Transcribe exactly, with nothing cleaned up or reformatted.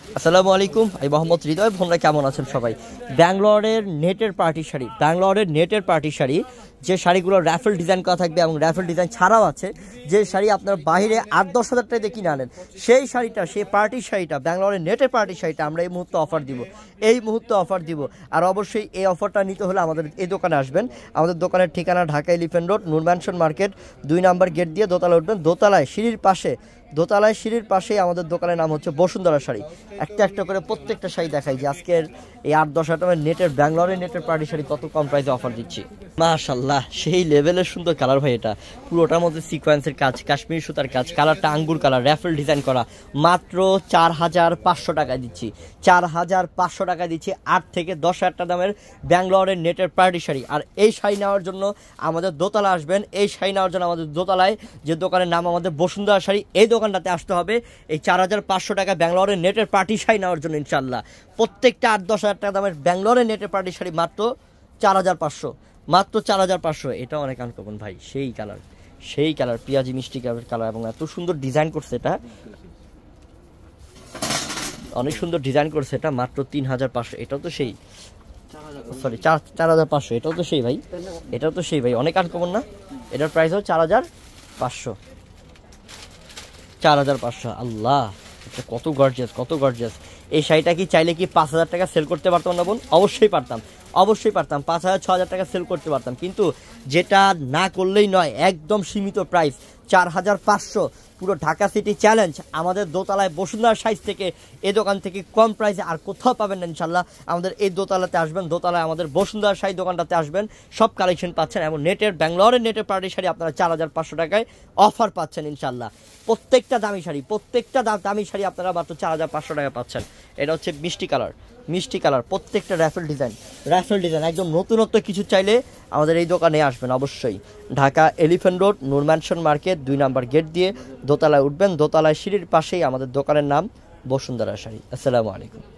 আসসালামু আলাইকুম, আমি মোহাম্মদ হৃদয়। ভোনরা কেমন আছেন সবাই? ব্যাঙ্গালোরের নেটের পার্টি শাড়ি, ব্যাঙ্গালোরের নেটের পার্টি শাড়ি, যে শাড়িগুলো র্যাফেল ডিজাইন করা থাকবে এবং র্যাফেল ডিজাইন ছাড়াও আছে, যে শাড়ি আপনার বাইরে আট দশ হাজার টাকা দিয়ে কিনে আনেন, সেই শাড়িটা, সেই পার্টি শাড়িটা, ব্যাঙ্গালোরের নেটের পার্টি শাড়িটা আমরা এই মুহূর্তে অফার দিব, এই মুহূর্তে অফার দিব। আর অবশ্যই এই অফারটা নিতে হলে আমাদের এই দোকানে আসবেন। আমাদের দোকানের ঠিকানা Dhaka Elephant Road, Noor Mansion Market, দুই নাম্বার গেট দিয়ে দোতলা উঠবেন। দোতলায় সিঁড়ির পাশে দোতলায় সিঁড়ির পাশেই আমাদের দোকানের নাম হচ্ছে বসুন্ধরা শাড়ি। একটা একটা করে প্রত্যেকটা শাড়ি দেখাই যে আজকের এই আট দশ হাজার টাকার নেটের, ব্যাঙ্গালোরের নেটের পার্টি শাড়ি কত কম প্রাইসে অফার দিচ্ছি। মাশাল্লাহ, সেই লেভেলের সুন্দর কালার ভাই। এটা পুরোটার মধ্যে সিকোয়েন্সের কাজ, কাশ্মীরি সুতার কাজ, কালারটা আঙ্গুর কালার, র্যাফেল ডিজাইন করা। মাত্র চার হাজার পাঁচশো টাকা দিচ্ছি, চার হাজার পাঁচশো টাকা দিচ্ছি। আট থেকে দশ হাজার টাকা দামের ব্যাঙ্গালোরের নেটের পার্টি শাড়ি। আর এই শাড়ি নেওয়ার জন্য আমাদের দোতলা আসবেন। এই শাড়ি নেওয়ার জন্য আমাদের দোতলায়, যে দোকানের নাম আমাদের বসুন্ধরা শাড়ি, এই দোকানটাতে আসতে হবে। এই চার হাজার পাঁচশো টাকা ব্যাঙ্গালোরের নেটের পার্টি শাড়ি নেওয়ার জন্য ইনশাল্লাহ প্রত্যেকটা আট দশ হাজার টাকা দামের ব্যাঙ্গালোরের নেটের পার্টি শাড়ি মাত্র চার হাজার পাঁচশো, মাত্র চার হাজার পাঁচশো। এটা অনেক আনকমন ভাই, সেই কালার, সেই কালার, পেঁয়াজি মিষ্টি কালার, এবং এত সুন্দর ডিজাইন করছে, এটা অনেক সুন্দর ডিজাইন করছে। এটা মাত্র তিন হাজার পাঁচশো। এটাও তো সেই, সরি চার চার হাজার পাঁচশো। এটাও তো সেই ভাই, এটাও তো সেই ভাই, অনেক আনকমন না? এটার প্রাইস হল চার হাজার পাঁচশো, চার হাজার পাঁচশো। আল্লাহ, এটা কত গর্জিয়াস, কত গর্জিয়াস। এই শাড়িটা কি চাইলে কি পাঁচ হাজার টাকা সেল করতে পারতাম না বোন? অবশ্যই পারতাম, অবশ্যই পারতাম। পাঁচ হাজার ছ হাজার টাকা সেল করতে পারতাম, কিন্তু যেটা না করলেই নয়, একদম সীমিত প্রাইস চার হাজার পাঁচশো। পুরো ঢাকা সিটি চ্যালেঞ্জ। আমাদের দোতলায় বসুন্ধরা সাইজ থেকে, এই দোকান থেকে কম প্রাইসে আর কোথাও পাবেন না ইনশাল্লাহ। আমাদের এই দোতলাতে আসবেন, দোতলায় আমাদের বসুন্ধরা শাড়ি দোকানটাতে আসবেন, সব কালেকশন পাচ্ছেন। এবং নেটের, ব্যাঙ্গালোরের নেটের পার্টি শাড়ি আপনারা চার হাজার পাঁচশো টাকায় অফার পাচ্ছেন ইনশাল্লাহ। প্রত্যেকটা দামি শাড়ি, প্রত্যেকটা দামি শাড়ি আপনারা মাত্র চার হাজার পাঁচশো টাকা পাচ্ছেন। এটা হচ্ছে মিষ্টি কালার, মিষ্টি কালার, প্রত্যেকটা র্যাফেল ডিজাইন, র্যাফেল ডিজাইন। একদম নতুনত্ব কিছু চাইলে আমাদের এই দোকানে আসবেন অবশ্যই। Dhaka Elephant Road, Noor Mansion Market, দুই নাম্বার গেট দিয়ে দোতলায় উঠবেন। দোতলায় সিঁড়ির পাশেই আমাদের দোকানের নাম বসুন্ধরা শাড়ি। আসসালামু আলাইকুম।